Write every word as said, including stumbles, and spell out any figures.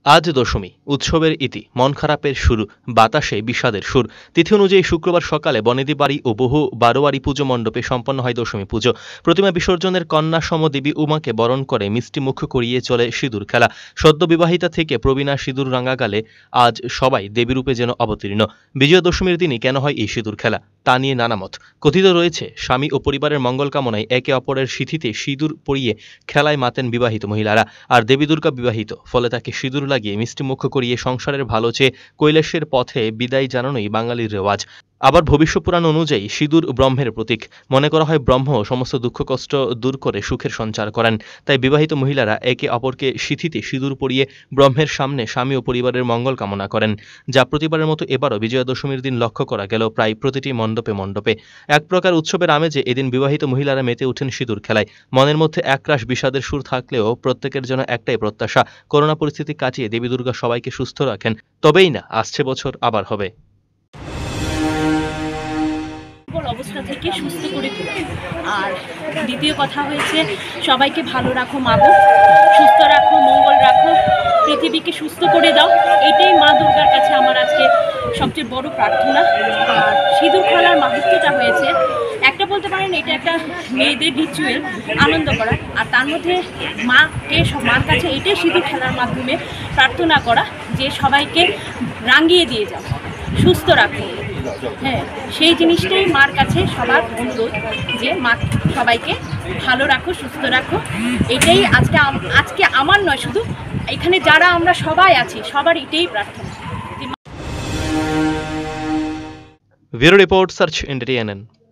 আজ দশমী, উৎসবের ইতি, মন খারাপের শুরু, বাতাসে বিষাদের সুর। তিথি অনুযায়ী শুক্রবার সকালে বনেদি বাড়ি ও বহু বারোয়ারি পুজো মণ্ডপে সম্পন্ন হয় দশমী পুজো। প্রতিমা বিসর্জনের কন্যা সম দেবী উমাকে বরণ করে মিষ্টি মুখ করিয়ে চলে সিঁদুর খেলা। সদ্য বিবাহিতা থেকে প্রবীণা সিঁদুর রাঙা গালে আজ সবাই দেবীরূপে যেন অবতীর্ণ। বিজয়া দশমীর দিনই কেন হয় এই সিঁদুর খেলা, তা নিয়ে নানা মত। কথিত রয়েছে, স্বামী ও পরিবারের মঙ্গল কামনায় একে অপরের সিঁথিতে সিঁদুর পরিয়ে খেলায় মাতেন বিবাহিত মহিলারা। আর দেবী দুর্গা বিবাহিত, ফলে তাকে সিঁদুর লাগিয়ে মিষ্টিমুখ করিয়ে সংসারের ভালো চেয়ে কৈলাসের পথে বিদায় জানানোই বাঙালির রেওয়াজ। আবার ভবিষ্যপুরাণ অনুযায়ী সিঁদুর ব্রহ্মের প্রতীক। মনে করা হয় ব্রহ্ম সমস্ত দুঃখ কষ্ট দূর করে সুখের সঞ্চার করেন। তাই বিবাহিত মহিলারা একে অপরকে সিঁথিতে সিঁদুর পরিয়ে ব্রহ্মের সামনে স্বামী ও পরিবারের মঙ্গল কামনা করেন, যা প্রতিবারের মতো এবারও বিজয়া দশমীর দিন লক্ষ্য করা গেল প্রায় প্রতিটি মণ্ডপে মণ্ডপে। এক প্রকার উৎসবের আমেজে এদিন বিবাহিত মহিলারা মেতে ওঠেন সিঁদুর খেলায়। মনের মধ্যে একরাশ বিষাদের সুর থাকলেও প্রত্যেকের জন্য একটাই প্রত্যাশা, করোনা পরিস্থিতি কাটিয়ে দেবী দুর্গা সবাইকে সুস্থ রাখেন, তবেই না আসছে বছর আবার হবে। অবস্থা থেকে সুস্থ করে তোলা। আর দ্বিতীয় কথা হয়েছে, সবাইকে ভালো রাখো মাগো, সুস্থ রাখো, মঙ্গল রাখো, পৃথিবীকে সুস্থ করে দাও। এটাই মা দুর্গার কাছে আমার আজকে সবচেয়ে বড় প্রার্থনা। আর সিঁদুর খেলার মাহাত্ম্যটা হয়েছে, একটা বলতে পারেন এটা একটা মেয়েদের রিচুয়াল, আনন্দ করা। আর তার মধ্যে মাকে মার কাছে এটাই সিঁদুর খেলার মাধ্যমে প্রার্থনা করা যে সবাইকে রাঙিয়ে দিয়ে যাও, সুস্থ রাখো। হ্যাঁ, সেই জিনিসটাই মার কাছে সবার অনুরোধ যে মা সবাইকে ভালো রাখো, সুস্থ রাখো। এটাই আজকে আজকে আমার নয়, শুধু এখানে যারা আমরা সবাই আছি সবার এটাই প্রার্থনা। Bureau report, search India.